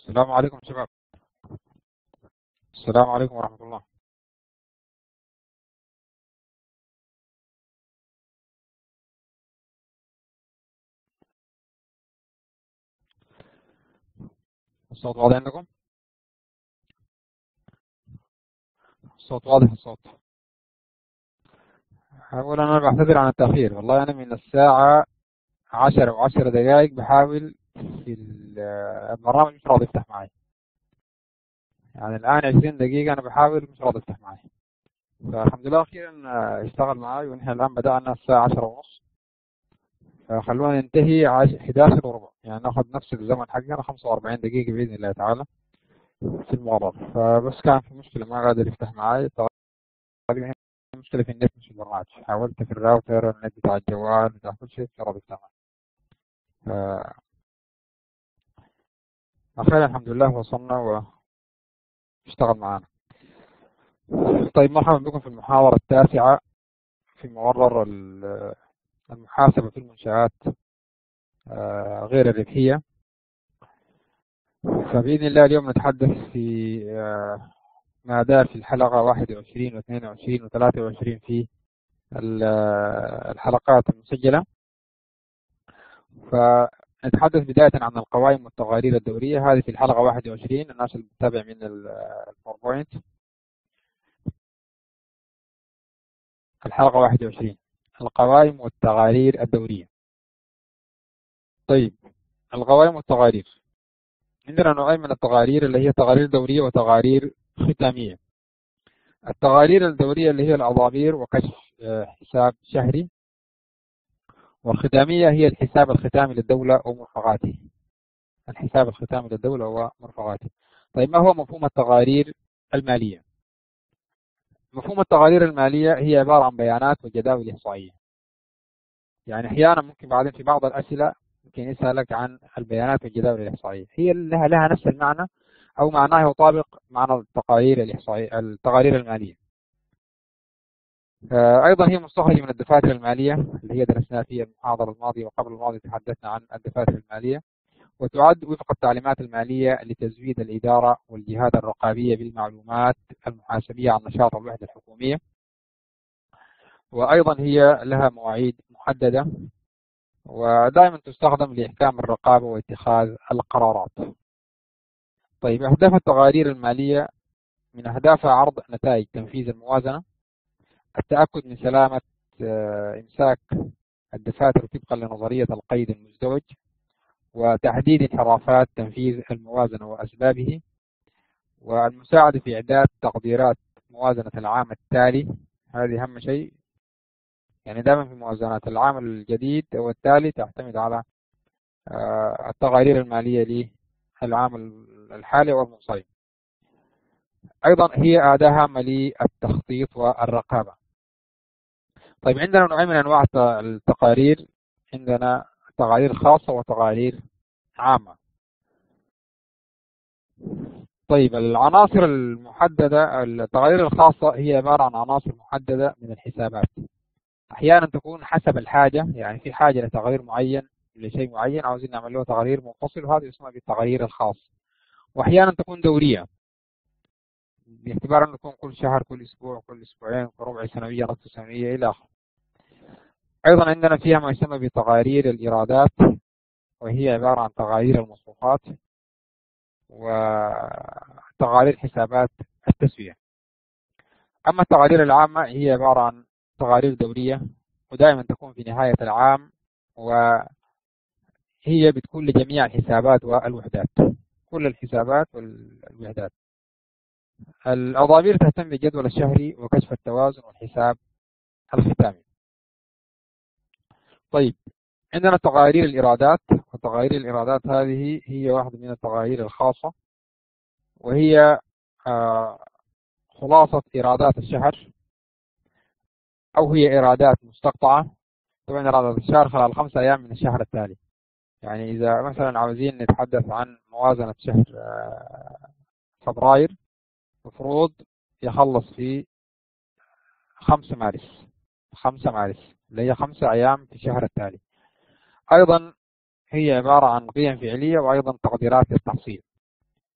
السلام عليكم شباب. السلام عليكم ورحمة الله. الصوت واضح عندكم؟ الصوت واضح الصوت. أولا أنا بعتذر عن التأخير، والله أنا من الساعة 10 و10 دقائق بحاول في البرنامج مش راضي يفتح معي. يعني الآن 20 دقيقة أنا بحاول مش راضي يفتح معي. فالحمد لله أخيرا اشتغل معي، ونحن الآن بدأنا الساعة 10:30. فخلونا ننتهي 11:15، يعني ناخذ نفس الزمن حقنا 45 دقيقة بإذن الله تعالى في المقرر. فبس كان في مشكلة ما قادر يفتح معي تقريبا. مشكلة في النت مش في البرنامج. حاولت في الراوتر، النت بتاع الجوال بتاع كل شيء مش راضي يفتح معي. أخيرا الحمد لله وصلنا واشتغل معنا. طيب مرحبا بكم في المحاضرة التاسعة في مقرر المحاسبة في المنشآت غير الربحية. فبإذن الله اليوم نتحدث في ما دار في الحلقة 21 و22 و23 في الحلقات المسجلة. فنتحدث بداية عن القوائم والتقارير الدورية. هذه في الحلقة 21. الناس اللي بتتابع من الباوربوينت، الحلقة 21 القوائم والتقارير الدورية. طيب القوائم والتقارير، عندنا نوعين من التقارير اللي هي تقارير دورية وتقارير ختامية. التقارير الدورية اللي هي الأضابير وكشف حساب شهري، والختامية هي الحساب الختامي للدولة ومرفقاته. الحساب الختامي للدولة ومرفقاته. طيب ما هو مفهوم التقارير المالية؟ مفهوم التقارير المالية هي عبارة عن بيانات وجداول إحصائية. يعني أحيانا ممكن بعدين في بعض الأسئلة ممكن يسألك عن البيانات والجداول الإحصائية. هي لها نفس المعنى أو معناه يطابق معنى التقارير الإحصائية، التقارير المالية. أيضا هي مستخرجة من الدفاتر المالية اللي هي درسناها في المحاضرة الماضية، وقبل الماضية تحدثنا عن الدفاتر المالية. وتعد وفق التعليمات المالية لتزويد الإدارة والجهات الرقابية بالمعلومات المحاسبية عن نشاط الوحدة الحكومية. وأيضا هي لها مواعيد محددة، ودائما تستخدم لإحكام الرقابة واتخاذ القرارات. طيب أهداف التقارير المالية، من أهدافها عرض نتائج تنفيذ الموازنة، التأكد من سلامة إمساك الدفاتر طبقا لنظرية القيد المزدوج، وتحديد انحرافات تنفيذ الموازنة وأسبابه، والمساعدة في إعداد تقديرات موازنة العام التالي. هذه أهم شيء، يعني دائما في موازنات العام الجديد والتالي تعتمد على التقارير المالية للعام الحالي والمنصرم. أيضا هي أداة هامة للتخطيط والرقابة. طيب عندنا نوعين من أنواع التقارير، عندنا تقارير خاصة وتقارير عامة. طيب العناصر المحددة، التقارير الخاصة هي عبارة عن عناصر محددة من الحسابات. أحيانا تكون حسب الحاجة، يعني في حاجة لتقرير معين لشيء معين عاوزين نعمل له تقرير منفصل، وهذا يسمى بالتقارير الخاص. وأحيانا تكون دورية، باعتبار أن تكون كل شهر، كل أسبوع، كل أسبوعين، كل ربع سنوية، نصف سنوية إلى آخره. أيضا عندنا فيها ما يسمى بتقارير الإيرادات، وهي عبارة عن تقارير المصروفات وتقارير حسابات التسوية. أما التقارير العامة هي عبارة عن تقارير دورية، ودائما تكون في نهاية العام، وهي بتكون لجميع الحسابات والوحدات، كل الحسابات والوحدات. الأضابير تهتم بالجدول الشهري وكشف التوازن والحساب الختامي. طيب عندنا تقارير الإيرادات، وتقارير الإيرادات هذه هي واحدة من التقارير الخاصة، وهي خلاصة إيرادات الشهر، أو هي إيرادات مستقطعة. طبعا إيرادات الشهر خلال 5 أيام من الشهر التالي. يعني إذا مثلا عاوزين نتحدث عن موازنة شهر فبراير، مفروض يخلص في 5 مارس، 5 مارس اللي هي 5 أيام في الشهر التالي. أيضا هي عبارة عن قيم فعلية وأيضا تقديرات للتحصيل.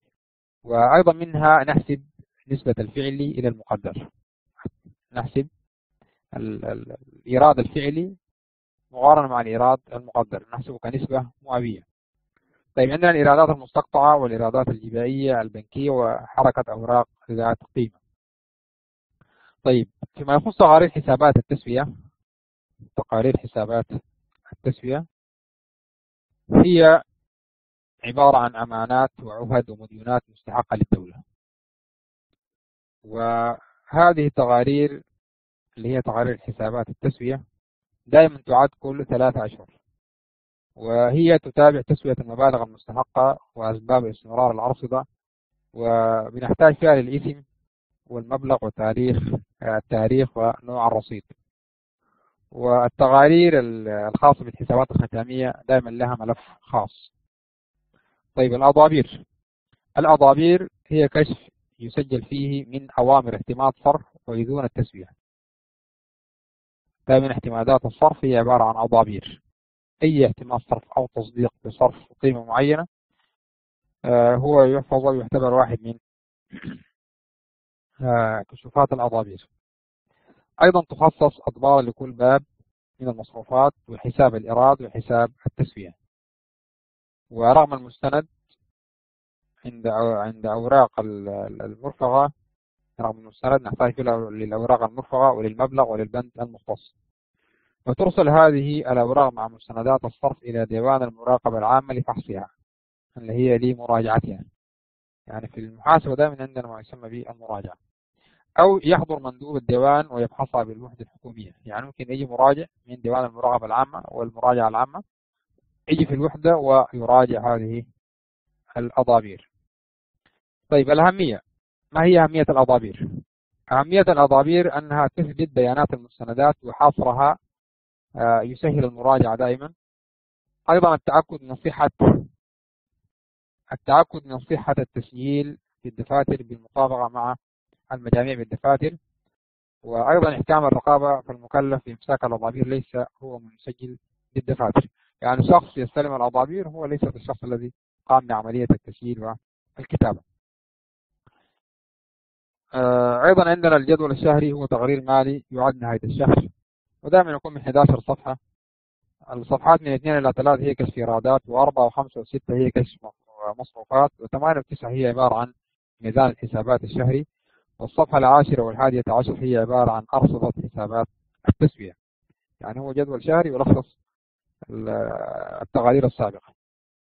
وأيضا منها نحسب نسبة الفعلي إلى المقدر، نحسب الإيراد الفعلي مقارنة مع الإيراد المقدر، نحسبه كنسبة مئوية. طيب عندنا الإيرادات المستقطعة والإيرادات الجبائية البنكية وحركة أوراق ذات قيمة. طيب فيما يخص تقارير حسابات التسوية، تقارير حسابات التسوية هي عبارة عن أمانات وعهد ومديونات مستحقة للدولة، وهذه التقارير اللي هي تقارير حسابات التسوية دائما تعد كل 3 أشهر، وهي تتابع تسوية المبالغ المستحقة وأسباب استمرار الأرصدة، وبنحتاج فيها للاسم والمبلغ التاريخ ونوع الرصيد. والتقارير الخاصة بالحسابات الختامية دائما لها ملف خاص. طيب الأضابير هي كشف يسجل فيه من أوامر اعتماد صرف وإذون التسوية. دائما اعتمادات الصرف هي عبارة عن أضابير، أي اعتماد صرف أو تصديق بصرف قيمة معينة هو يحفظ ويعتبر واحد من كشوفات الأضابير. أيضا تخصص أضبار لكل باب من المصروفات وحساب الإيراد وحساب التسوية. ورغم المستند عند أوراق المرفقة، رغم المستند نحتاج للأوراق المرفقة وللمبلغ وللبند المختص. وترسل هذه الأوراق مع مستندات الصرف إلى ديوان المراقبة العامة لفحصها، اللي هي لمراجعتها. يعني في المحاسبة دائما عندنا ما يسمى بالمراجعة، أو يحضر مندوب الديوان ويفحصها بالوحدة الحكومية. يعني ممكن يجي مراجع من ديوان المراقبة العامة والمراجعة العامة يجي في الوحدة ويراجع هذه الأضابير. طيب الأهمية، ما هي أهمية الأضابير؟ أهمية الأضابير أنها تثبت بيانات المستندات وحصرها يسهل المراجعة دائما. أيضا التأكد من صحة التسجيل في الدفاتر بالمطابقة مع المجاميع بالدفاتر. وأيضا إحكام الرقابة، فالمكلف بإمساك الأضابير ليس هو من يسجل بالدفاتر. يعني شخص يستلم الأضابير هو ليس الشخص الذي قام بعملية التسجيل والكتابة. أيضا عندنا الجدول الشهري، هو تقرير مالي يعد نهاية الشهر، ودائما يكون من 11 صفحة. الصفحات من 2 إلى 3 هي كشف إيرادات، و4 و5 و6 هي كشف مصروفات، و8 و9 هي عبارة عن ميزان الحسابات الشهري، والصفحة 10 و11 هي عبارة عن أرصدة حسابات التسوية. يعني هو جدول شهري يلخص التقارير السابقة.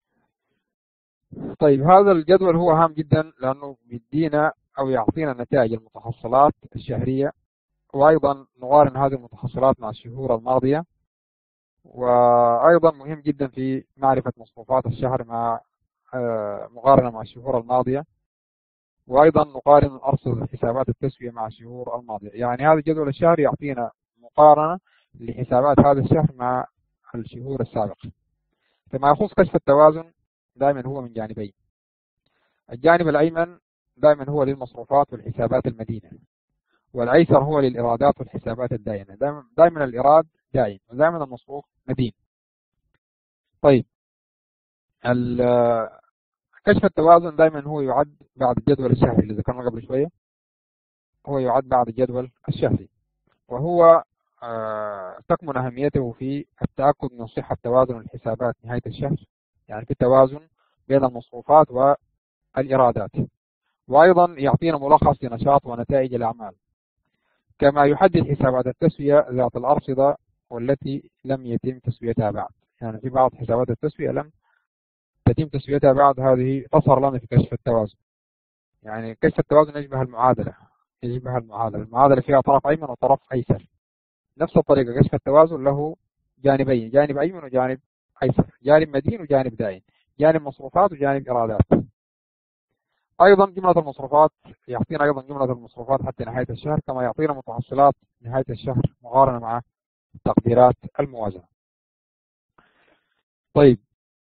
طيب هذا الجدول هو هام جدا لأنه بيدينا أو يعطينا نتائج المتحصلات الشهرية، وأيضا نقارن هذه المتحصلات مع الشهور الماضية، وأيضا مهم جدا في معرفة مصروفات الشهر مع مقارنة مع الشهور الماضية، وأيضا نقارن أرصدة حسابات التسوية مع الشهور الماضية. يعني هذا الجدول الشهري يعطينا مقارنة لحسابات هذا الشهر مع الشهور السابقة. فيما يخص كشف التوازن دائما هو من جانبين. الجانب الأيمن دائما هو للمصروفات والحسابات المدينة، والأيسر هو للإيرادات والحسابات الدائنة. دائما الإيراد دائم ودائما المصروف مدين. طيب كشف التوازن دائما هو يعد بعد الجدول الشهري اللي ذكرنا قبل شوية، هو يعد بعد الجدول الشهري، وهو تكمن أهميته في التأكد من صحة توازن الحسابات نهاية الشهر، يعني في التوازن بين المصروفات والإيرادات، وأيضا يعطينا ملخص لنشاط ونتائج الأعمال. كما يحدد حسابات التسوية ذات الأرصدة والتي لم يتم تسويتها بعد. يعني في بعض حسابات التسوية لم تتم تسويتها بعد، هذه تظهر لنا في كشف التوازن. يعني كشف التوازن يشبه المعادلة، المعادلة فيها طرف أيمن وطرف أيسر. نفس الطريقة كشف التوازن له جانبين، جانب أيمن وجانب أيسر، جانب مدين وجانب دائن، جانب مصروفات وجانب إيرادات. أيضا جملة المصروفات يعطينا أيضا جملة المصروفات حتى نهاية الشهر، كما يعطينا متحصلات نهاية الشهر مقارنة مع تقديرات الموازنة. طيب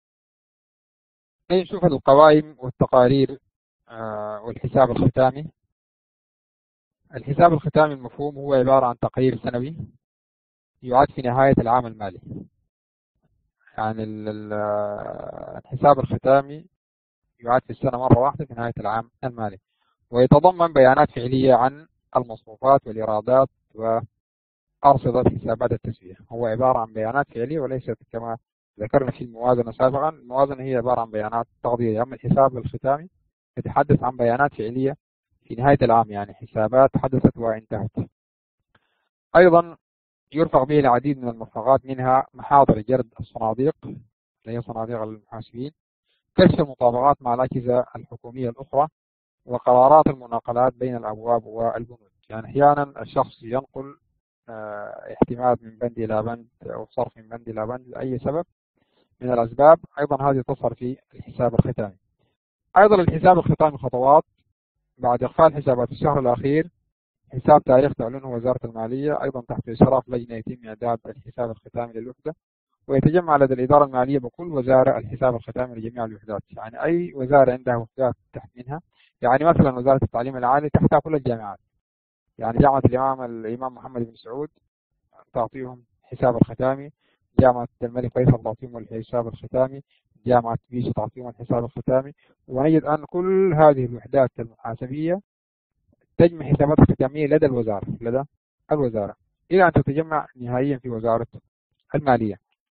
نشوف القوائم والتقارير والحساب الختامي. الحساب الختامي المفهوم هو عبارة عن تقرير سنوي يعد في نهاية العام المالي. يعني الحساب الختامي يعاد في السنة مرة واحدة في نهاية العام المالي، ويتضمن بيانات فعلية عن المصروفات والإيرادات وأرصدة حسابات التسوية. هو عبارة عن بيانات فعلية وليست كما ذكرنا في الموازنة سابقا. الموازنة هي عبارة عن بيانات تقديرية، أما الحساب الختامي يتحدث عن بيانات فعلية في نهاية العام، يعني حسابات حدثت وانتهت. أيضا يرفق به العديد من المرفقات، منها محاضر جرد الصناديق اللي هي صناديق المحاسبين، كشف المطابقات مع الأجهزة الحكومية الأخرى، وقرارات المناقلات بين الأبواب والبنود. يعني أحيانا الشخص ينقل احتمال من بند إلى بند أو صرف من بند إلى بند لأي سبب من الأسباب، أيضا هذه تظهر في الحساب الختامي. أيضا الحساب الختامي خطوات: بعد إقفال حسابات الشهر الأخير، حساب تاريخ تعلنه وزارة المالية، أيضا تحت إشراف لجنة يتم إعداد الحساب الختامي للوحدة، ويتجمع لدى الإدارة المالية بكل وزارة الحساب الختامي لجميع الوحدات. يعني أي وزارة عندها وحدات تحت منها، يعني مثلا وزارة التعليم العالي تحتها كل الجامعات، يعني جامعة الإمام محمد بن سعود تعطيهم حساب الختامي، جامعة الملك فيصل تعطيهم الحساب الختامي، جامعة بيش تعطيهم الحساب الختامي. ونجد أن كل هذه الوحدات المحاسبية تجمع حسابات ختامية لدى الوزارة إلى أن تتجمع نهائيا في وزارة المالية.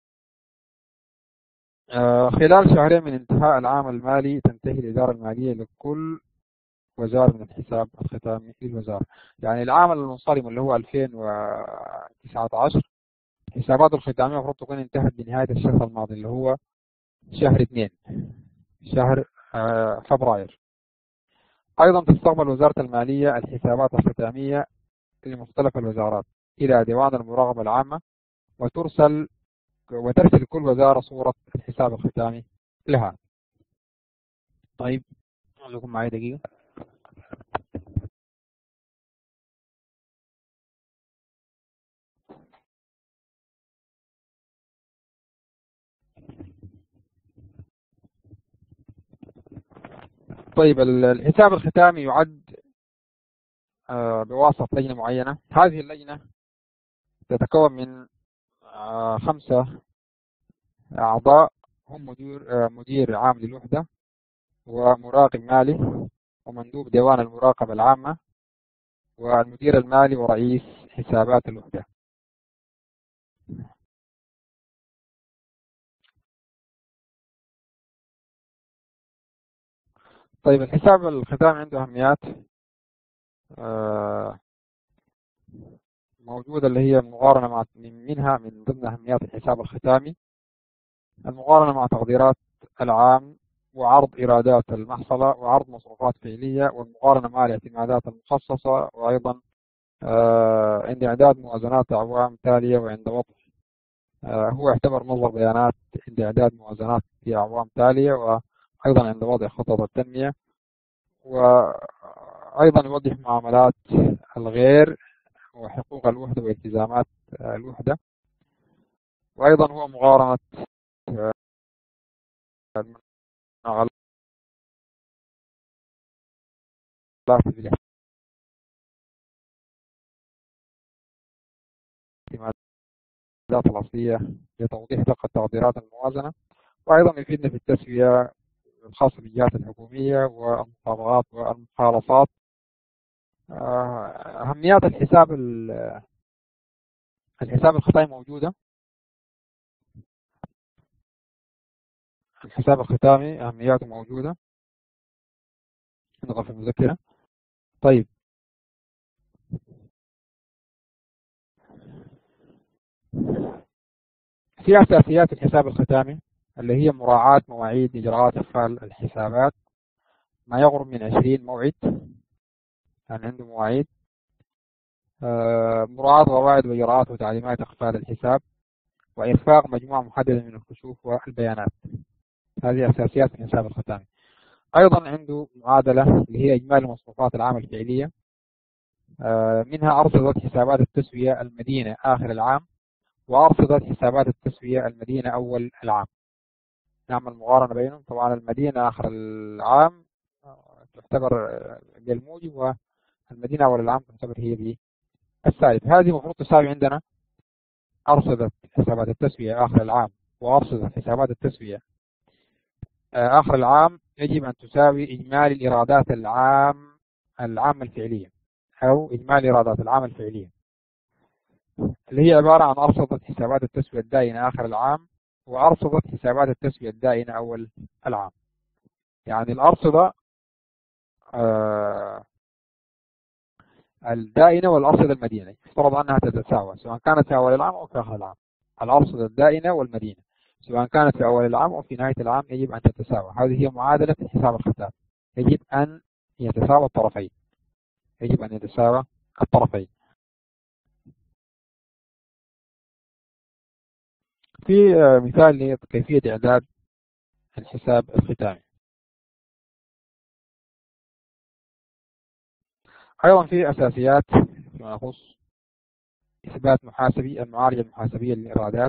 خلال شهرين من انتهاء العام المالي تنتهي الإدارة المالية لكل وزارة من الحساب الختامي للوزارة. يعني العام المنصرم اللي هو 2019 حساباته الختامية المفروض تكون انتهت بنهاية الشهر الماضي اللي هو شهر 2 شهر فبراير. أيضا تستقبل وزارة المالية الحسابات الختامية لمختلف الوزارات إلى ديوان المراقبة العامة، وترسل كل وزارة صورة الحساب الختامي لها. طيب خليكم معي دقيقة. طيب الحساب الختامي يعد بواسطة لجنة معينة. هذه اللجنة تتكون من 5 أعضاء، هم مدير عام للوحدة، ومراقب مالي، ومندوب ديوان المراقبة العامة، والمدير المالي، ورئيس حسابات الوحدة. طيب الحساب الختامي عنده أهميات موجودة، اللي هي المقارنة منها من ضمن أهميات الحساب الختامي المقارنة مع تقديرات العام، وعرض إيرادات المحصلة، وعرض مصروفات فعلية، والمقارنة مع الاعتمادات المخصصة، وأيضا عند إعداد موازنات أعوام تالية، وعند وضع هو يعتبر مصدر بيانات عند إعداد موازنات في أعوام تالية، وأيضا عند وضع خطط التنمية، وأيضا يوضح معاملات الغير وحقوق الوحدة والتزامات الوحدة، وأيضا هو مقارنة المناغلات في الاعتمادات الأصلية لتوضيح دقة تقديرات الموازنة، وأيضا يفيدنا في التسوية الخاصة بالجهات الحكومية والمطابقات والمخالصات. أهميات الحساب الختامي موجودة. الحساب الختامي أهمياته موجودة نقرأ في المذكرة. طيب في أساسيات الحساب الختامي اللي هي مراعاة مواعيد إجراءات إقفال الحسابات، ما يقرب من 20 موعد، يعني عنده مواعيد. مراعاة قواعد وإجراءات وتعليمات إقفال الحساب، وإخفاق مجموعة محددة من الكشوف والبيانات. هذه أساسيات الحساب الختامي. أيضا عنده معادلة اللي هي إجمالي مصروفات العام الفعلية، منها أرصدة حسابات التسوية المدينة آخر العام، وأرصدة حسابات التسوية المدينة أول العام. نعمل مقارنة بينهم. طبعا المدينة آخر العام تعتبر بالموجب، والمدينة أول العام تعتبر هي بالسالب. هذه المفروض تساوي عندنا أرصدة حسابات التسوية آخر العام وأرصدة حسابات التسوية آخر العام يجب أن تساوي إجمالي الإيرادات العامة الفعلية، أو إجمالي الإيرادات العامة الفعلية، اللي هي عبارة عن أرصدة حسابات التسوية الدائنة آخر العام وأرصدة حسابات التسوية الدائنة أول العام. يعني الأرصدة الدائنة والأرصدة المدينة يفترض أنها تتساوى سواء كانت في أول العام أو في آخر العام. الأرصدة الدائنة والمدينة سواء كانت في أول العام أو في نهاية العام يجب أن تتساوى. هذه هي معادلة حساب الختام. يجب أن يتساوى الطرفين. يجب أن يتساوى الطرفين. في مثال لكيفية إعداد الحساب الختامي. أيضا في أساسيات فيما يخص إثبات محاسبي المعالجة المحاسبية للإيرادات.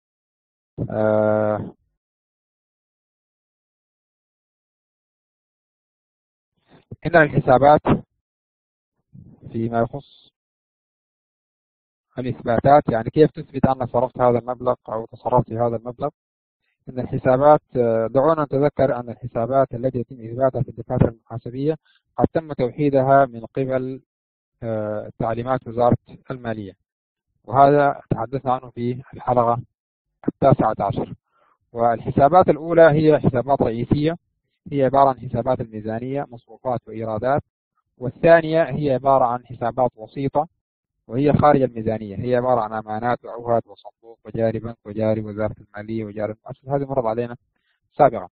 عندنا الحسابات فيما يخص الإثباتات، يعني كيف تثبت أنك صرفت هذا المبلغ أو تصرفت في هذا المبلغ. إن الحسابات دعونا نتذكر أن الحسابات التي يتم إثباتها في الدفاتر المحاسبية قد تم توحيدها من قبل تعليمات وزارة المالية، وهذا تحدثنا عنه في الحلقة 19. والحسابات الأولى هي حسابات رئيسية، هي عبارة عن حسابات الميزانية مصروفات وإيرادات. والثانية هي عبارة عن حسابات وسيطة وهي خارج الميزانية، هي عبارة عن أمانات وعهد وصندوق وجاري بنك وجاري وزارة المالية وجاري المؤسسة. هذه مرت علينا سابقا.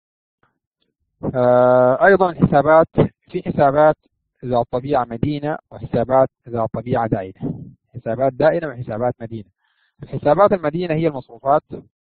أيضا الحسابات، في حسابات ذات طبيعة مدينة وحسابات ذات طبيعة دائنة. حسابات دائنة وحسابات مدينة. الحسابات المدينة هي المصروفات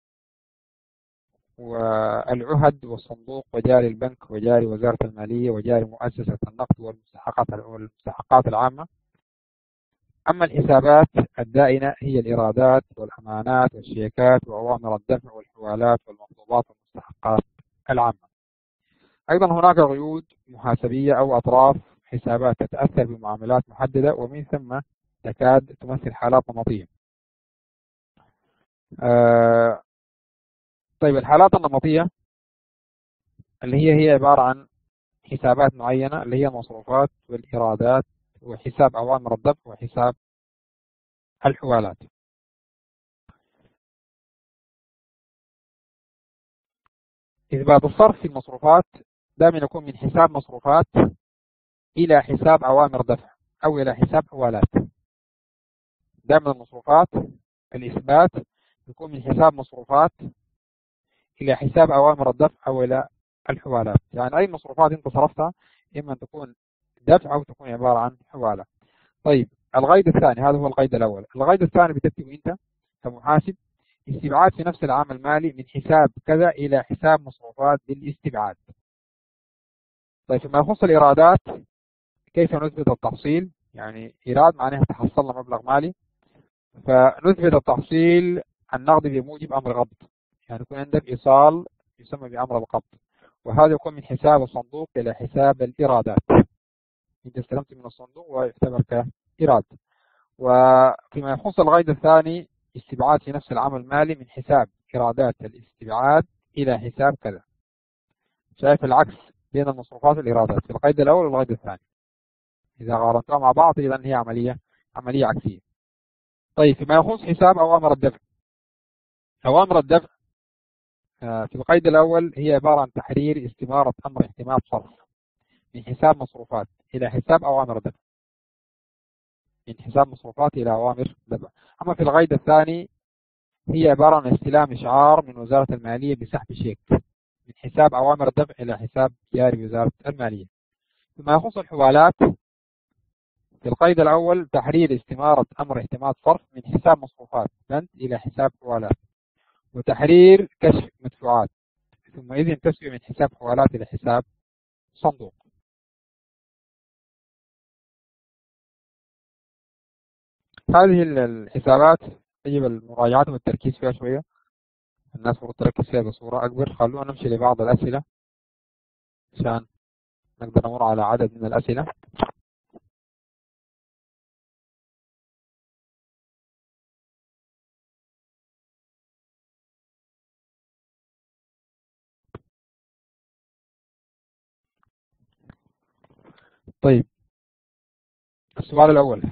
والعهد والصندوق وجاري البنك وجاري وزارة المالية وجاري مؤسسة النقد والمستحقات العامة. أما الحسابات الدائنة هي الإيرادات والأمانات والشيكات وأوامر الدفع والحوالات والمطلوبات والمستحقات العامة. أيضا هناك قيود محاسبية أو أطراف حسابات تتأثر بمعاملات محددة ومن ثم تكاد تمثل حالات نمطية. طيب الحالات النمطية اللي هي عبارة عن حسابات معينة اللي هي المصروفات والإيرادات وحساب أوامر الدفع وحساب الحوالات. إثبات الصرف في المصروفات دائما يكون من حساب مصروفات إلى حساب أوامر دفع أو إلى حساب حوالات. دائما المصروفات الإثبات يكون من حساب مصروفات إلى حساب أوامر الدفع أو إلى الحوالات. يعني أي مصروفات أنت صرفتها إما أن تكون دفع أو تكون عبارة عن حوالة. طيب القيد الثاني، هذا هو القيد الأول. القيد الثاني بتكتبه أنت كمحاسب: استبعاد في نفس العام المالي من حساب كذا إلى حساب مصروفات للاستبعاد. طيب فيما يخص الإيرادات كيف نثبت التحصيل؟ يعني إيراد معناها تحصلنا مبلغ مالي، فنثبت التحصيل النقدي بموجب أمر قبض. يعني يكون عندك إيصال يسمى بأمر القبض، وهذا يكون من حساب الصندوق إلى حساب الإيرادات. أنت استلمت من الصندوق ويعتبر كإيراد. وفيما يخص القيد الثاني: استبعاد في نفس العام المالي من حساب إيرادات الاستبعاد إلى حساب كذا. شايف العكس بين المصروفات والإيرادات في القيد الأول والقيد الثاني، إذا قارنتها مع بعض إذا هي عملية عكسية. طيب فيما يخص حساب أوامر الدفع، أوامر الدفع في القيد الأول هي عبارة عن تحرير استمارة أمر احتمال صرف من حساب مصروفات إلى حساب أوامر دفع، من حساب مصروفات إلى أوامر دفع. أما في القيد الثاني هي عبارة عن استلام إشعار من وزارة المالية بسحب شيك من حساب أوامر الدفع إلى حساب جاري وزارة المالية. فيما يخص الحوالات في القيد الأول تحرير استمارة أمر احتمال صرف من حساب مصروفات بنك إلى حساب حوالات، وتحرير كشف مدفوعات، ثم إذن تسوية من حساب حوالات إلى حساب صندوق. هذه الحسابات يجب المراجعة والتركيز فيها شوية، الناس المفروض تركز فيها بصورة أكبر. خلونا نمشي لبعض الأسئلة عشان نقدر نمر على عدد من الأسئلة. طيب السؤال الأول،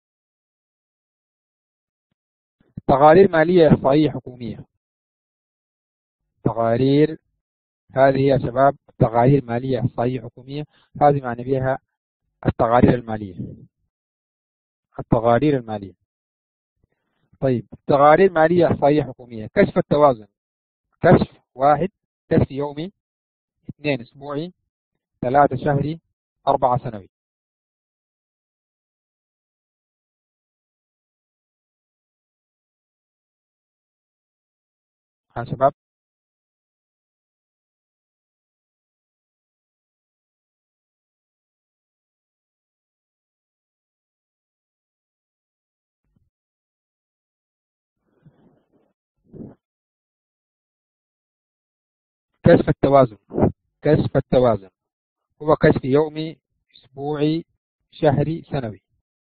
تقارير مالية إحصائية حكومية. تقارير، هذه يا شباب تقارير مالية إحصائية حكومية، هذه معنى بها التقارير المالية. التقارير المالية. طيب تقارير مالية إحصائية حكومية. كشف التوازن، كشف واحد، كشف يومي، 2 أسبوعي، 3 شهري، 4 سنوي. ها شباب، كشف التوازن، كشف التوازن هو كشف يومي، أسبوعي، شهري، سنوي.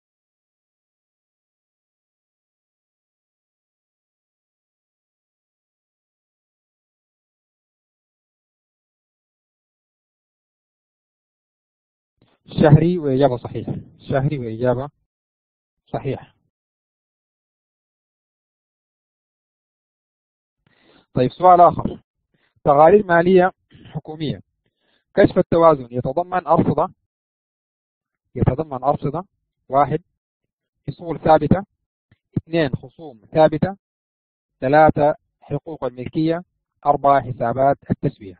شهري وإجابة صحيحة، شهري وإجابة صحيحة. طيب سؤال آخر، تقارير مالية حكومية. كشف التوازن يتضمن أرصدة، يتضمن أرصدة: 1 أصول ثابتة، 2 خصوم ثابتة، 3 حقوق الملكية، 4 حسابات التسوية.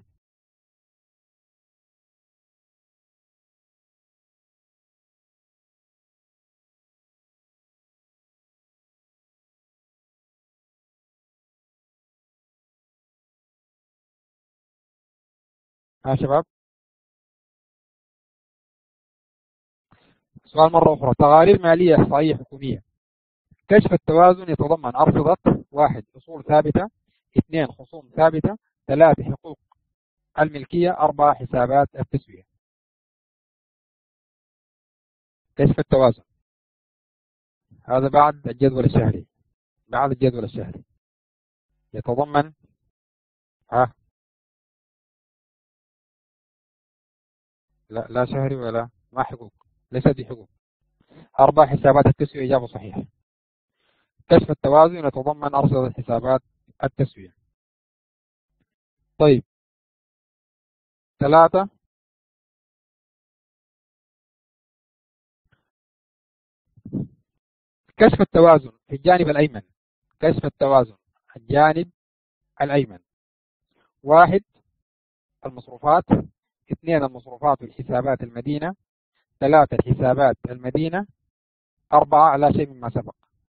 ها شباب، سؤال مرة أخرى، تقارير مالية إحصائية حكومية. كشف التوازن يتضمن أرصدة: 1 أصول ثابتة، 2 خصوم ثابتة، 3 حقوق الملكية، 4 حسابات التسوية. كشف التوازن هذا بعد الجدول الشهري، بعد الجدول الشهري يتضمن ها لا، لا شهري ولا ما حقوق، ليست بحقوق. 4 حسابات التسوية إجابة صحيحة. كشف التوازن يتضمن أرصدة حسابات التسوية. طيب 3، كشف التوازن في الجانب الأيمن. كشف التوازن الجانب الأيمن: 1 المصروفات، 2 المصروفات والحسابات المدينة، 3 الحسابات المدينة، 4 لا شيء مما سبق.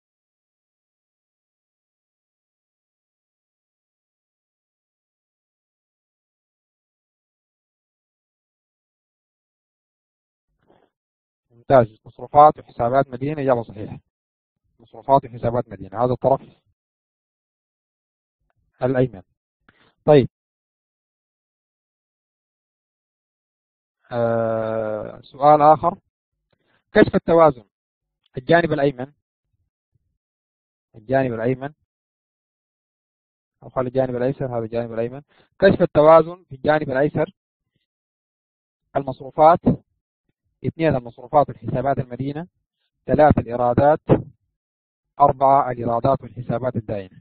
ممتاز، مصروفات وحسابات مدينة إجابة صحيحة. مصروفات وحسابات مدينة، هذا الطرف الأيمن. طيب سؤال آخر، كشف التوازن الجانب الأيمن. الجانب الأيمن أو خلي الجانب الأيسر، هذا الجانب الأيمن. كشف التوازن في الجانب الأيسر: المصروفات، 2 المصروفات والحسابات المدينة، 3 الإيرادات، 4 الإيرادات والحسابات الدائنة.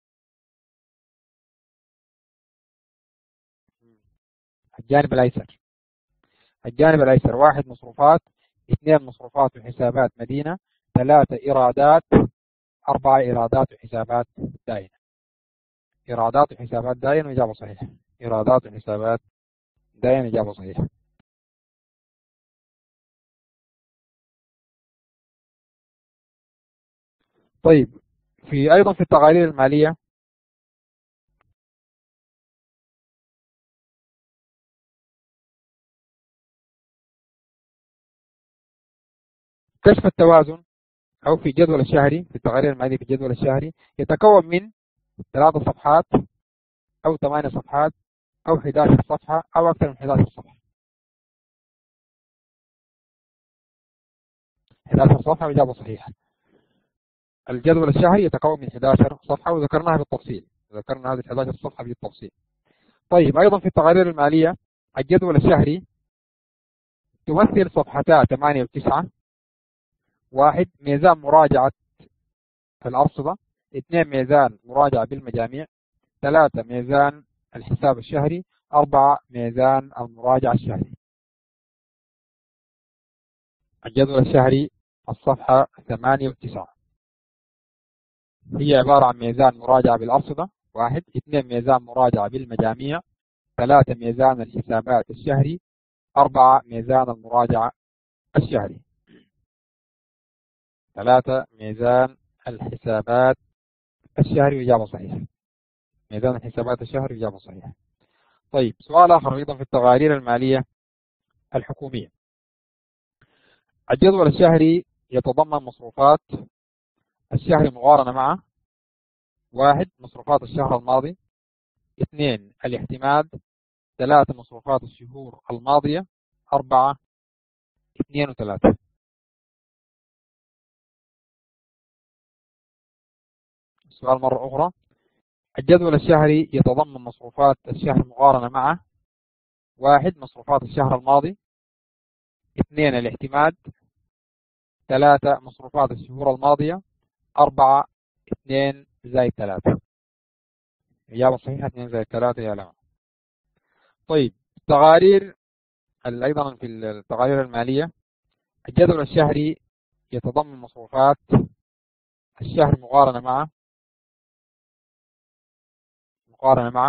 الجانب الأيسر، الجانب الأيسر: 1 مصروفات، 2 مصروفات وحسابات مدينة، 3 إيرادات، 4 إيرادات وحسابات دائنة. إيرادات وحسابات دائنة إجابة صحيحة. إيرادات وحسابات دائنة إجابة صحيحة. طيب أيضا في التقارير المالية، كشف التوازن أو في الجدول الشهري، في التقارير المالية في الجدول الشهري يتكون من 3 صفحات أو 8 صفحات أو 11 صفحة أو أكثر من 11 صفحة. 11 صفحة إجابة صحيحة. الجدول الشهري يتكون من 11 صفحة وذكرناها بالتفصيل، ذكرنا هذه 11 صفحة بالتفصيل. طيب أيضا في التقارير المالية الجدول الشهري تمثل صفحتا 8 و9. 1 ميزان مراجعة الأرصدة. 2 ميزان مراجعة بالمجاميع. 3 ميزان الحساب الشهري. 4 ميزان المراجعة الشهري. الجدول الشهري الصفحة 8 و9 هي عبارة عن ميزان مراجعة بالأرصدة 1. 2 ميزان مراجعة بالمجاميع. 3 ميزان الحسابات الشهري. 4 ميزان المراجعة الشهري. 3 ميزان الحسابات الشهري، وإجابة صحيحة. ميزان الحسابات الشهري إجابة صحيحة. طيب سؤال آخر أيضا في التقارير المالية الحكومية. الجدول الشهري يتضمن مصروفات الشهر مقارنة مع 1 مصروفات الشهر الماضي. 2 الاعتماد. 3 مصروفات الشهور الماضية. 4 2 و3. السؤال مرة أخرى. الجدول الشهري يتضمن مصروفات الشهر مقارنة مع 1 مصروفات الشهر الماضي. 2 الاعتماد. 3 مصروفات الشهور الماضية. 4 2 زائد 3. إجابة صحيحة 2 زائد 3 يا لما. طيب التقارير أيضا في التقارير المالية. الجدول الشهري يتضمن مصروفات الشهر مقارنة مع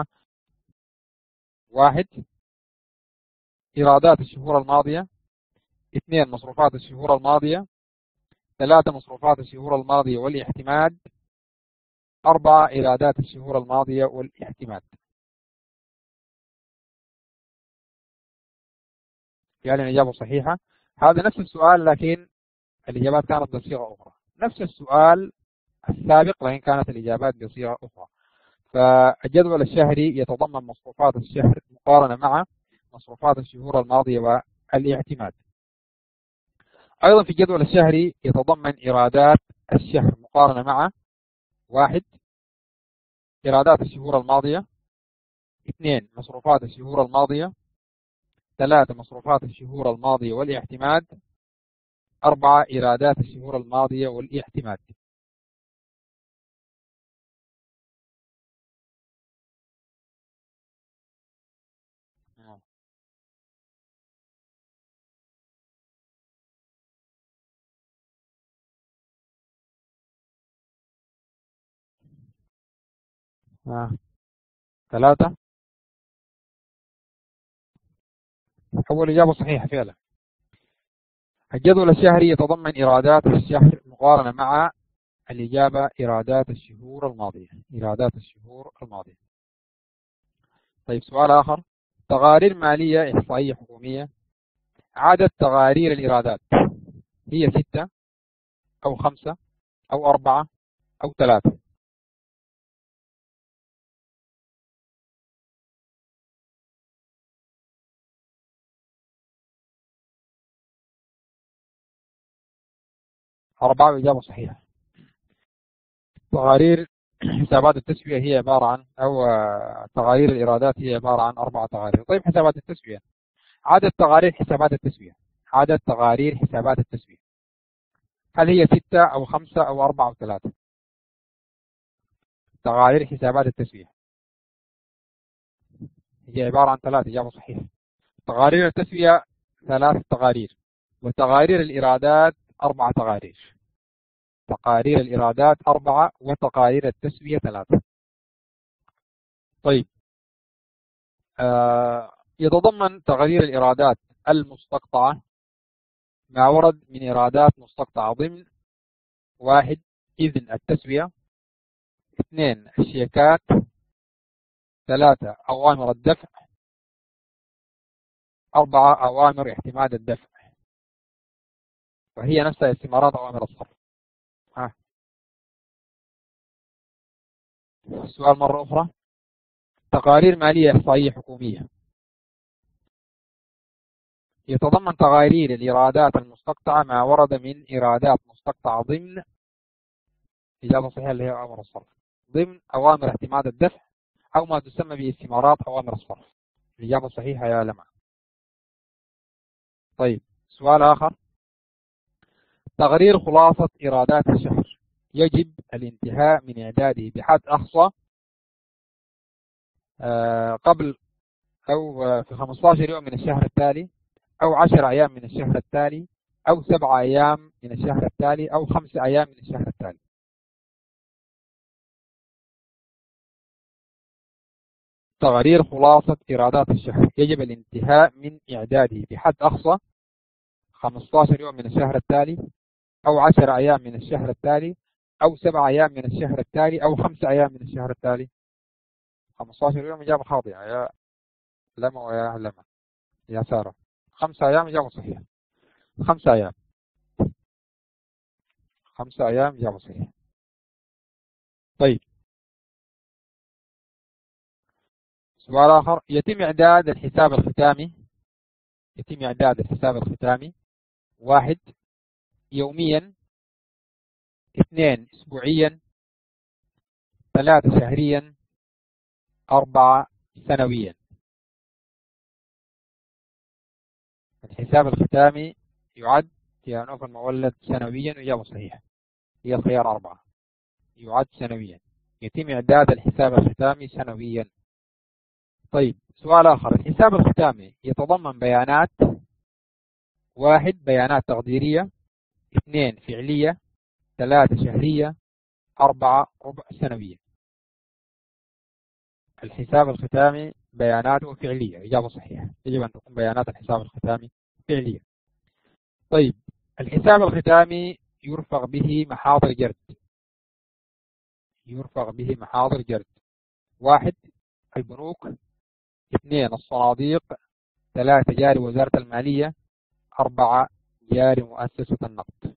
1 إيرادات الشهور الماضية. 2 مصروفات الشهور الماضية. 3 مصروفات الشهور الماضية والاعتماد. 4 إيرادات الشهور الماضية والاعتماد. يعني الإجابة صحيحة. هذا نفس السؤال لكن الإجابات كانت بصيغة أخرى. نفس السؤال السابق لكن كانت الإجابات بصيغة أخرى. فالجدول الشهري يتضمن مصروفات الشهر مقارنة مع مصروفات الشهور الماضية والاعتماد. أيضا في الجدول الشهري يتضمن إيرادات الشهر مقارنة مع 1 إيرادات الشهور الماضية. 2 مصروفات الشهور الماضية. 3 مصروفات الشهور الماضية والاعتماد. 4 إيرادات الشهور الماضية والاعتماد. آه. 3. أول إجابة صحيحة فعلا. الجدول الشهري يتضمن إيرادات الشهر مقارنة مع الإجابة إيرادات الشهور الماضية. إيرادات الشهور الماضية. طيب سؤال آخر. تقارير مالية إحصائية حكومية. عدد تقارير الإيرادات هي 6 أو 5 أو 4 أو 3. 4 إجابة صحيحة. تقارير حسابات التسوية هي عبارة عن تقارير الإيرادات هي عبارة عن 4 تقارير. طيب حسابات التسوية. عدد تقارير حسابات التسوية. عدد تقارير حسابات التسوية هل هي 6 أو 5 أو 4 أو 3؟ تقارير حسابات التسوية هي عبارة عن 3. إجابة صحيحة. تقارير التسوية 3 تقارير، وتقارير الإيرادات 4 تقارير. تقارير الإيرادات 4 وتقارير التسوية 3. طيب يتضمن تقارير الإيرادات المستقطعة ما ورد من إيرادات مستقطعة ضمن 1 إذن التسوية. 2 الشيكات. 3 أوامر الدفع. 4 أوامر اعتماد الدفع، وهي نفسها استمارات أوامر الصرف. السؤال مرة أخرى. تقارير مالية إحصائية حكومية يتضمن تقارير الإيرادات المستقطعة ما ورد من إيرادات مستقطعة ضمن إجابة صحيحة اللي هي أوامر الصرف، ضمن أوامر اعتماد الدفع أو ما تسمى باستمارات أوامر الصرف. الإجابة صحيحة يا لمع. طيب سؤال آخر: تقرير خلاصة إيرادات الشهر يجب الانتهاء من إعداده بحد أقصى قبل أو في 15 يوم من الشهر التالي، أو 10 أيام من الشهر التالي، أو 7 أيام من الشهر التالي، أو 5 أيام من الشهر التالي. تقرير خلاصة إيرادات الشهر يجب الانتهاء من إعداده بحد أقصى 15 يوم من الشهر التالي، أو 10 أيام من الشهر التالي، أو 7 أيام من الشهر التالي، أو 5 أيام من الشهر التالي. 15 يوم إجابة خاطئة يا لما ويا لما يا سارة. 5 أيام إجابة صحيحة. 5 أيام. 5 أيام إجابة صحيحة. طيب، سؤال آخر: يتم إعداد الحساب الختامي. يتم إعداد الحساب الختامي: 1 يوميا، 2 أسبوعيا، 3 شهريا، 4 سنويا. الحساب الختامي يعد يا نوف المولد سنويا، وإجابة صحيحة، هي الخيار 4. يعد سنويا. يتم إعداد الحساب الختامي سنويا. طيب، سؤال آخر: الحساب الختامي يتضمن بيانات: 1 بيانات تقديرية، 2 فعلية، 3 شهرية، 4 ربع سنوية. الحساب الختامي بياناته فعلية، إجابة صحيحة، يجب أن تكون بيانات الحساب الختامي فعلية. طيب، الحساب الختامي يرفق به محاضر جرد. يرفق به محاضر جرد: 1 البنوك، 2 الصناديق، 3 جاري وزارة المالية، 4 جاري مؤسسة النقد.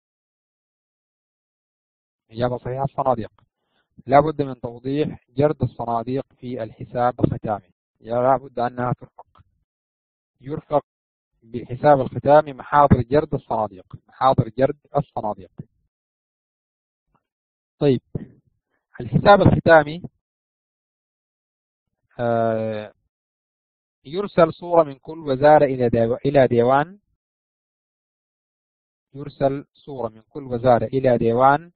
إجابة صحيحة الصناديق. لا بد من توضيح جرد الصناديق في الحساب الختامي، لا بد أنها ترفق. يرفق بالحساب الختامي محاضر جرد الصناديق. محاضر جرد الصناديق. طيب، الحساب الختامي يرسل صورة من كل وزارة إلى ديوان. يرسل صورة من كل وزارة إلى ديوان.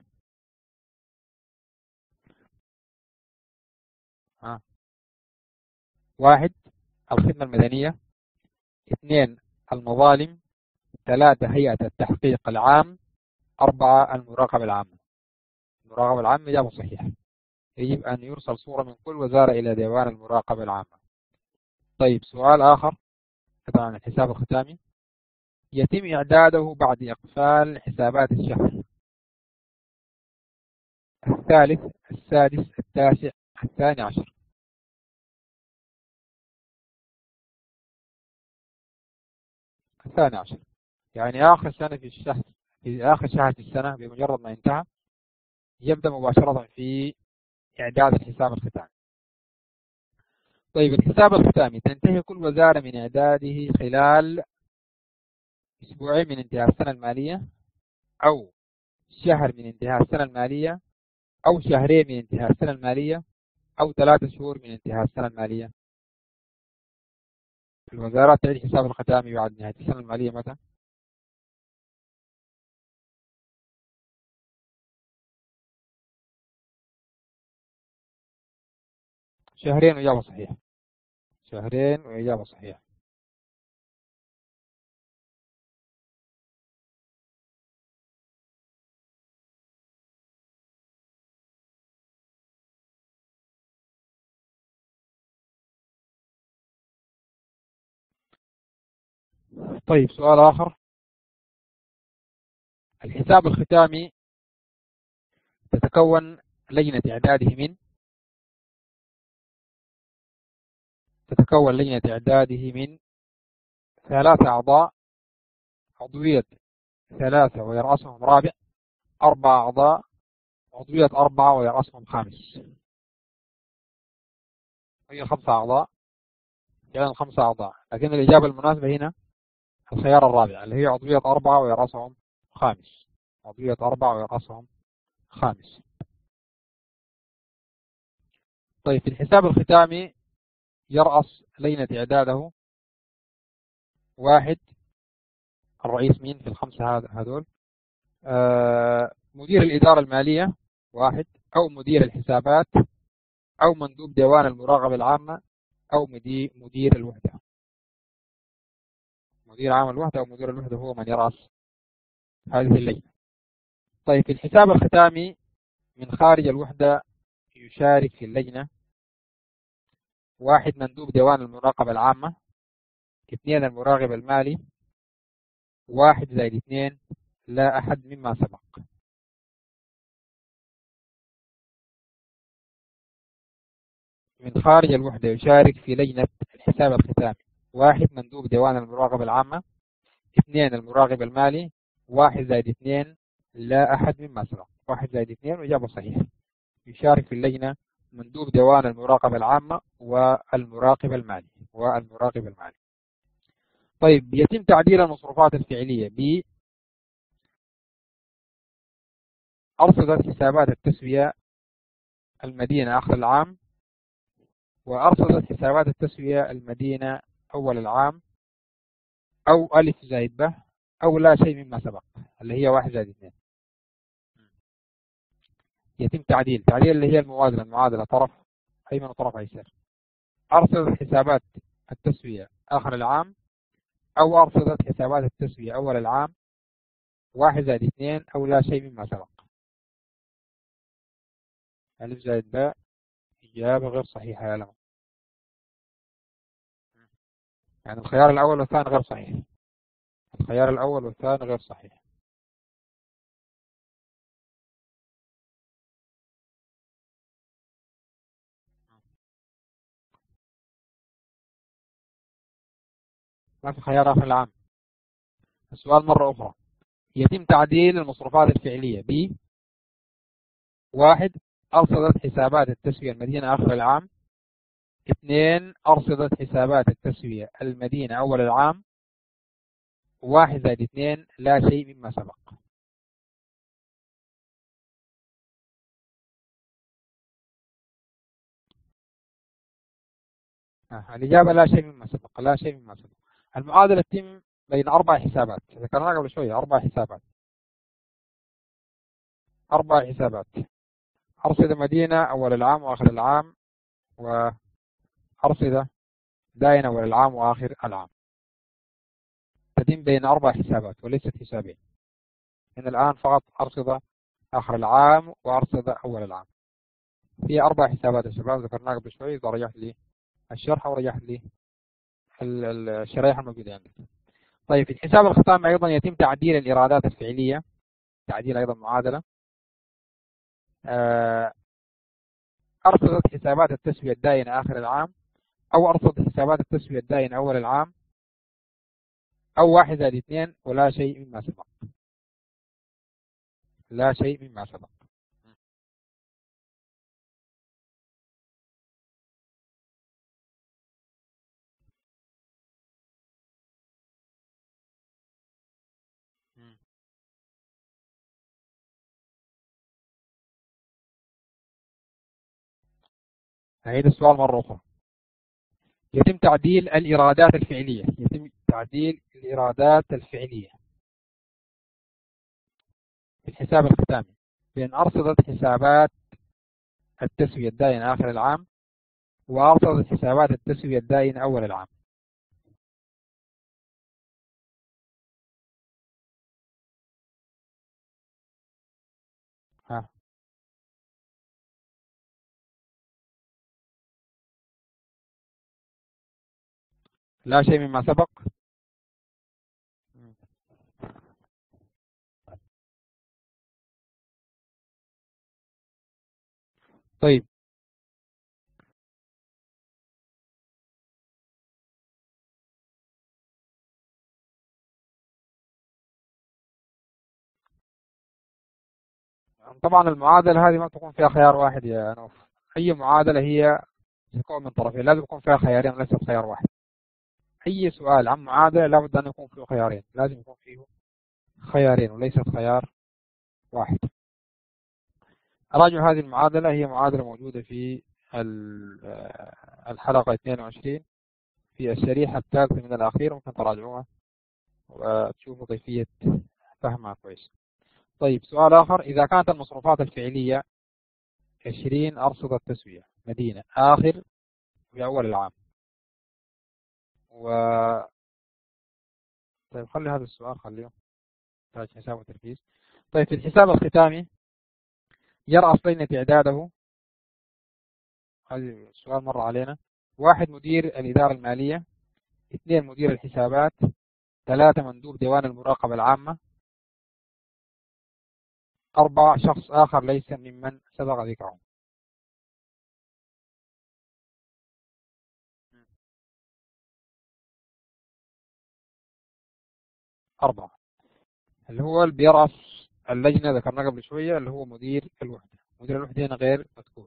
1 الخدمة المدنية، 2 المظالم، 3 هيئة التحقيق العام، 4 المراقبة العامة. المراقبة العامة إجابة صحيحة، يجب أن يرسل صورة من كل وزارة إلى ديوان المراقبة العامة. طيب، سؤال آخر طبعا عن الحساب الختامي: يتم إعداده بعد إقفال حسابات الشهر: 3، 6، 9، 12. 12 يعني آخر سنة في الشهر، في آخر شهر في السنة، بمجرد ما انتهى يبدأ مباشرة في إعداد الحساب الختامي. طيب، الحساب الختامي تنتهي كل وزارة من إعداده خلال 2 أسبوع من انتهاء السنة المالية، أو شهر من انتهاء السنة المالية، أو 2 شهور من انتهاء السنة المالية، أو 3 شهور من انتهاء السنة المالية. الوزارات تعيد حساب الختامي بعد نهاية السنة المالية متى؟ شهرين، وإجابة صحيحة. شهرين وإجابة صحيحة. طيب، سؤال آخر: الحساب الختامي تتكون لجنة إعداده من تتكون لجنة إعداده من 3 أعضاء، عضوية 3 ويرأسهم رابع، 4 أعضاء، عضوية 4 ويرأسهم خامس. هي 5 أعضاء، يعني 5 أعضاء، لكن الإجابة المناسبة هنا الخيار الرابع، اللي هي عضوية 4 ويرأسهم خامس. عضوية 4 ويرأسهم خامس. طيب، في الحساب الختامي يرأس لجنة إعداده: 1 الرئيس مين في الخمسة هذول؟ مدير الإدارة المالية واحد، أو مدير الحسابات، أو مندوب ديوان المراقبة العامة، أو مدير الوحدة. مدير عام الوحدة أو مدير الوحدة هو من يرأس هذه اللجنة. طيب في الحساب الختامي من خارج الوحدة يشارك في اللجنة واحد مندوب ديوان المراقبة العامة، اثنين المراقب المالي، واحد زائد اثنين لا أحد مما سبق. من خارج الوحدة يشارك في لجنة الحساب الختامي واحد مندوب ديوان المراقبة العامة، اثنين المراقب المالي، واحد زائد اثنين لا أحد مما سبق. واحد زائد اثنين وإجابة صحيحة. يشارك في اللجنة مندوب ديوان المراقبة العامة والمراقب المالي. طيب يتم تعديل المصروفات الفعلية بأرصدة حسابات التسوية المدينة آخر العام، وأرصدة حسابات التسوية المدينة أول العام، أو ألف زائد ب، أو لا شيء مما سبق اللي هي واحد زائد اثنين. يتم تعديل اللي هي المعادلة طرف أيمن وطرف أيسر. أرصدة حسابات التسوية آخر العام، أو أرصدة حسابات التسوية أول العام، واحد زائد اثنين، أو لا شيء مما سبق. ألف زائد باء إجابة غير صحيحة يا لمن. يعني الخيار الأول والثاني غير صحيح. الخيار الأول والثاني غير صحيح. ما في خيار آخر العام. السؤال مرة أخرى. يتم تعديل المصروفات الفعلية ب واحد أرصدة حسابات التسوية المدينة آخر العام، اثنين أرصدة حسابات التسوية المدينة أول العام، واحد زائد اثنين لا شيء مما سبق. الإجابة لا شيء مما سبق. المعادلة تتم بين 4 حسابات ذكرناها قبل شوية. 4 حسابات. أرصدة مدينة أول العام وآخر العام، وأرصدة دائنة أول العام وآخر العام. تتم بين 4 حسابات وليست حسابين. من الآن فقط أرصدة آخر العام وأرصدة أول العام. في 4 حسابات يا شباب ذكرناها قبل شوي. إذا رجعت لي الشرح ورجعت لي الشرائح الموجودة عندك. طيب في الحساب الختامي أيضا يتم تعديل الإيرادات الفعلية. تعديل أيضا معادلة. أرصدة حسابات التسوية الدائنة آخر العام، أو أرصدة حسابات التسوية الدائنة أول العام، أو واحد زائد اثنين ولا شيء مما سبق. لا شيء مما سبق. أعيد السؤال مرة أخرى. يتم تعديل الإيرادات الفعلية. في الحساب الختامي بين أرصدة حسابات التسوية الدائنة آخر العام وأرصدة حسابات التسوية الدائنة أول العام. لا شيء مما سبق. طيب طبعا المعادلة هذه ما تكون فيها خيار واحد يا نوف. أي معادلة هي تكون من طرفين، لازم يكون فيها خيارين وليس خيار واحد. أي سؤال عن معادلة لابد أن يكون فيه خيارين، لازم يكون فيه خيارين وليست خيار واحد. أراجع هذه المعادلة. هي معادلة موجودة في الحلقة 22 في الشريحة الثالثة من الأخير، ممكن تراجعوها وتشوفوا كيفية فهمها كويس. طيب سؤال آخر، إذا كانت المصروفات الفعلية 20 أرصدة تسوية مدينة آخر في أول العام و طيب خلي هذا السؤال خليه يحتاج حساب وتركيز. طيب في الحساب الختامي يرأس لجنة إعداده، هذا السؤال مر علينا، 1 مدير الإدارة المالية، 2 مدير الحسابات، 3 مندوب ديوان المراقبة العامة، 4 شخص آخر ليس ممن سبق ذكره. 4 اللي هو اللي بيرأس اللجنة ذكرناه قبل شوية اللي هو مدير الوحدة. مدير الوحدة هنا غير مذكور،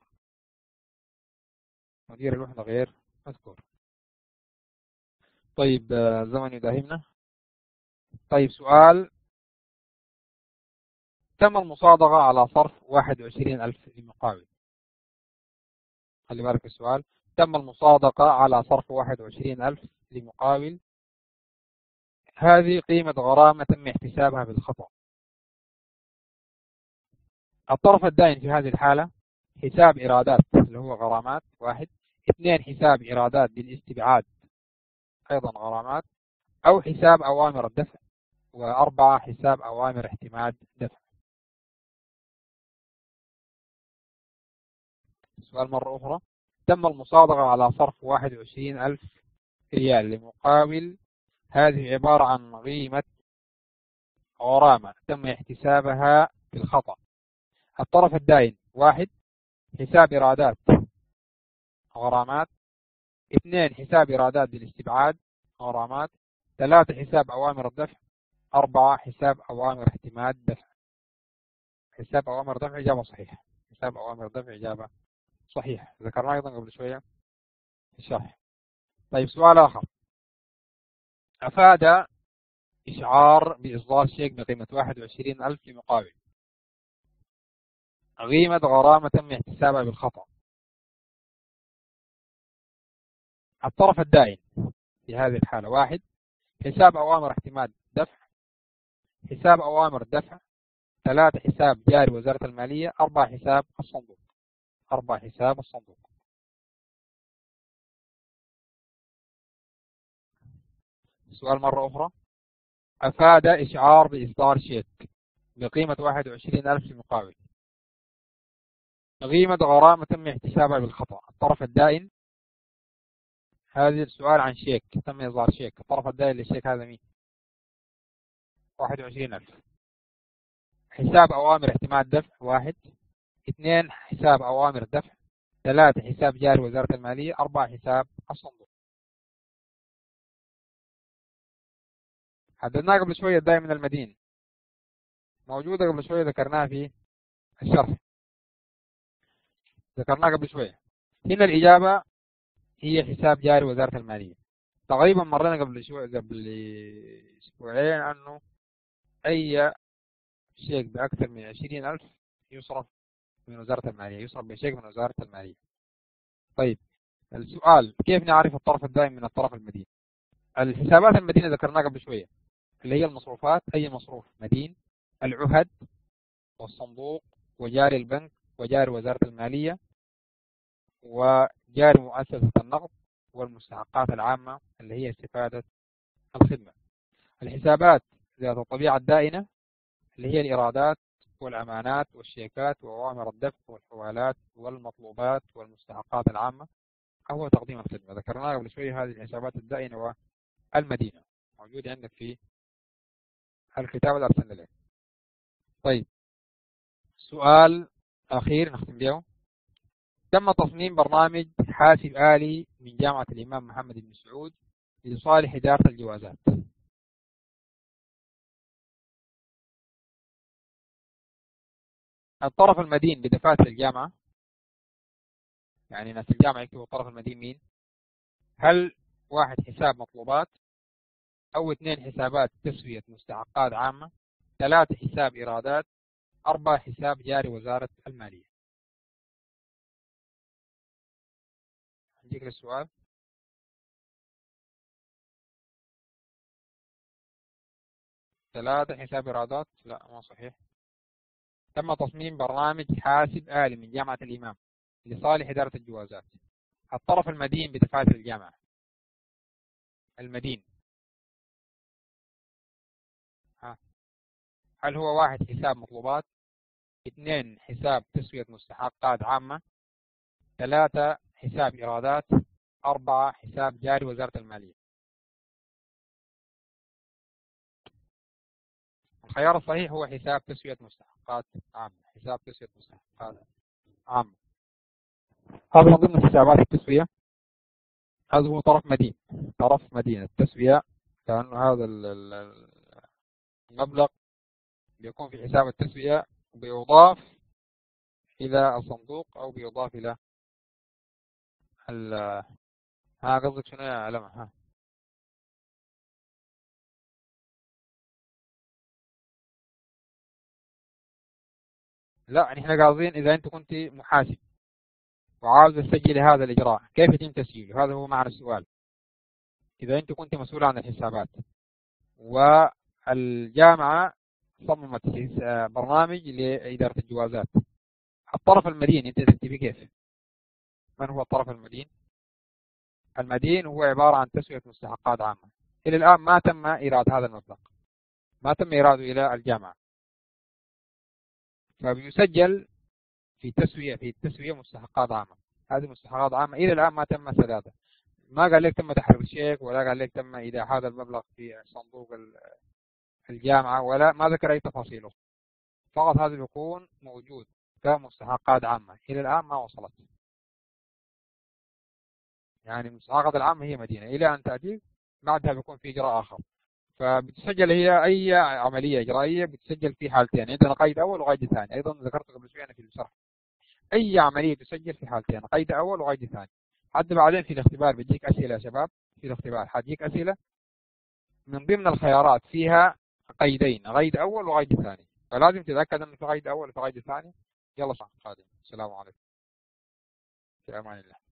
مدير الوحدة غير مذكور. طيب الزمن يداهمنا. طيب سؤال، تم المصادقة على صرف 21,000 لمقاول. خلي بالك السؤال، تم المصادقة على صرف 21,000 لمقاول، هذه قيمة غرامة تم احتسابها بالخطأ. الطرف الدائن في هذه الحالة حساب إيرادات اللي هو غرامات 1، 2 حساب إيرادات بالاستبعاد أيضا غرامات، أو حساب أوامر الدفع، و4 حساب أوامر اعتماد دفع. السؤال مرة أخرى، تم المصادقة على صرف 21,000 ريال لمقاول، هذه عبارة عن قيمة غرامة تم احتسابها بالخطأ. الطرف الدائن 1 حساب إيرادات غرامات، 2 حساب إيرادات بالاستبعاد غرامات، 3 حساب أوامر الدفع، 4 حساب أوامر اعتماد دفع. حساب أوامر دفع إجابة صحيحة، حساب أوامر دفع إجابة صحيحة، ذكرناه أيضا قبل شوية في الشرح. طيب سؤال آخر، أفاد إشعار بإصدار شيك بقيمة 21,000 لمقاول، قيمة غرامة تم احتسابها بالخطأ. الطرف الدائن في هذه الحالة 1 حساب أوامر اعتماد دفع، حساب أوامر دفع، 3 حساب جاري وزارة المالية، 4 حساب الصندوق. 4 حساب الصندوق. السؤال مرة أخرى، أفاد إشعار بإصدار شيك بقيمة 21,000 لمقاول، قيمة غرامة تم احتسابها بالخطأ. الطرف الدائن، هذا السؤال عن شيك تم إصدار شيك، الطرف الدائن للشيك هذا مين؟ 21,000. حساب أوامر اعتماد دفع 1، 2 حساب أوامر دفع، 3 حساب جاري وزارة المالية، 4 حساب الصندوق. حددناه قبل شوية الدائن من المدين، موجودة قبل شوية ذكرناها في الشرح، ذكرناها قبل شوية. هنا الإجابة هي حساب جاري وزارة المالية. تقريبا مرينا قبل شوية قبل أسبوعين أنه أي شيك بأكثر من 20,000 يصرف من وزارة المالية، يصرف بشيك من وزارة المالية. طيب السؤال، كيف نعرف الطرف الدائم من الطرف المدين؟ الحسابات المدينة ذكرناها قبل شوية اللي هي المصروفات، أي مصروف مدين، العهد والصندوق وجاري البنك وجاري وزارة المالية وجاري مؤسسة النقد والمستحقات العامة اللي هي استفادة الخدمة. الحسابات ذات الطبيعة الدائنة اللي هي الإيرادات والأمانات والشيكات وأوامر الدفع والحوالات والمطلوبات والمستحقات العامة أو تقديم الخدمة. ذكرناها قبل شوية هذه الحسابات الدائنة والمدينة، موجودة عندك في الكتاب اللي أرسلنا لك. طيب سؤال أخير نختم به، تم تصميم برنامج حاسب آلي من جامعة الإمام محمد بن سعود لصالح إدارة الجوازات. الطرف المدين بدفاتر الجامعة، يعني ناس الجامعة يكتبوا الطرف المدين مين؟ هل 1 حساب مطلوبات، أو 2 حسابات تسوية مستحقات عامة، 3 حساب إيرادات، 4 حساب جاري وزارة المالية؟ عندك السؤال. 3 حساب إيرادات، لا ما صحيح. تم تصميم برنامج حاسب آلي من جامعة الإمام لصالح إدارة الجوازات. الطرف المدين بدفعات الجامعة. المدين هل هو 1 حساب مطلوبات، 2 حساب تسوية مستحقات عامة، 3 حساب إيرادات، 4 حساب جاري وزارة المالية؟ الخيار الصحيح هو حساب تسوية مستحقات عامة. حساب تسوية مستحقات عامة هذا من ضمن حسابات التسوية. هذا هو طرف مدين. طرف مدين التسوية، لأنه هذا المبلغ بيكون في حساب التسوية بيضاف إلى الصندوق أو بيضاف إلى ها قصدك شنو يا علمة؟ ها لا، نحن قاصدين إذا أنت كنت محاسب وعاوز تسجل هذا الإجراء كيف يتم تسجيله؟ هذا هو معنى السؤال. إذا أنت كنت مسؤول عن الحسابات والجامعة صممت برنامج لإدارة الجوازات، الطرف المدين أنت تكتبي كيف؟ من هو الطرف المدين؟ المدين هو عبارة عن تسوية مستحقات عامة. إلى الآن ما تم إيراد هذا المبلغ، ما تم إيراده إلى الجامعة، فبيسجل في التسوية مستحقات عامة. هذه مستحقات عامة إلى الآن ما تم سدادها. ما قال لك تم تحرير الشيك، ولا قال لك تم إيداع هذا المبلغ في صندوق الجامعة، ولا ما ذكر أي تفاصيله. فقط هذا بيكون موجود كمستحقات عامة. إلى الآن ما وصلت، يعني المستحقات العامة هي مدينة إلى أن تأتي بعدها بيكون في إجراء آخر. فبتسجل هي أي عملية إجرائية بتسجل في حالتين، عندنا قيد أول وقيد ثاني. أيضا ذكرت قبل شوية في الشرح أي عملية تسجل في حالتين، قيد أول وقيد ثاني. حتى بعدين في الاختبار بيجيك أسئلة يا شباب، في الاختبار حتجيك أسئلة من ضمن الخيارات فيها قيدين، قيد أول وقيد ثاني، فلازم تتأكد أنه في قيد أول وفي قيد ثاني. يلا صح قادم. السلام عليكم. في أمان الله.